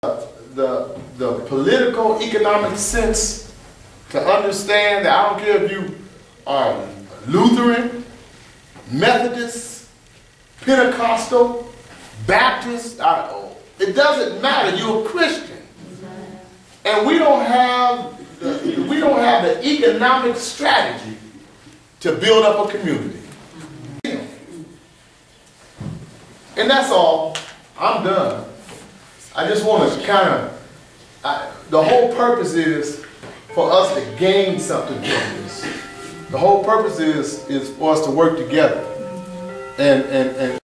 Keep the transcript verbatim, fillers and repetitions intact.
the, the political, economic sense to understand that I don't care if you are Lutheran, Methodist, Pentecostal, Baptist, I, it doesn't matter, you're a Christian. And we don't have the, we don't have the economic strategy to build up a community. And that's all. I'm done. I just want to kind of, I, the whole purpose is for us to gain something from this. The whole purpose is, is for us to work together. And, and, and